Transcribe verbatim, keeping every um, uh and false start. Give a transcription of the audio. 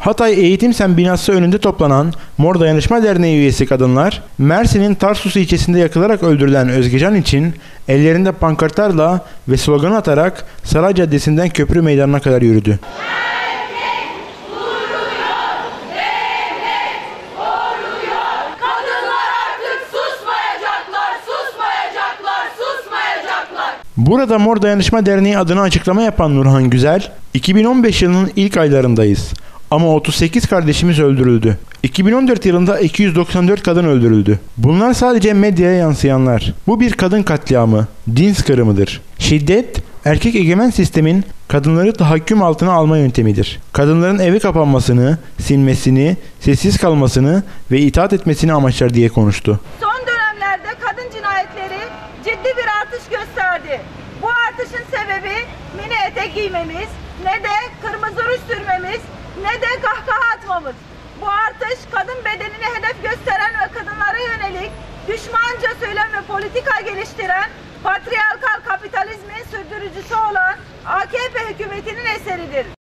Hatay Eğitim Sen binası önünde toplanan Mor Dayanışma Derneği üyesi kadınlar, Mersin'in Tarsus ilçesinde yakılarak öldürülen Özgecan için ellerinde pankartlarla ve slogan atarak Saray Caddesi'nden Köprü Meydanı'na kadar yürüdü. Burada Mor Dayanışma Derneği adına açıklama yapan Nurhan Güzel, iki bin on beş yılının ilk aylarındayız ama otuz sekiz kardeşimiz öldürüldü. iki bin on dört yılında iki yüz doksan dört kadın öldürüldü. Bunlar sadece medyaya yansıyanlar. Bu bir kadın katliamı, din skırımıdır. Şiddet, erkek egemen sistemin kadınları tahakküm altına alma yöntemidir. Kadınların eve kapanmasını, silmesini, sessiz kalmasını ve itaat etmesini amaçlar diye konuştu. Son dönemlerde kadın cinayetleri ciddi bir artış gösterdi. Bu artışın sebebi mini etek giymemiz, ne de kırmızı ruj sürmemiz, ne de kahkaha atmamız. Bu artış kadın bedenini hedef gösteren ve kadınlara yönelik düşmanca söylem ve politika geliştiren patriarkal kapitalizmin sürdürücüsü olan A K P hükümetinin eseridir.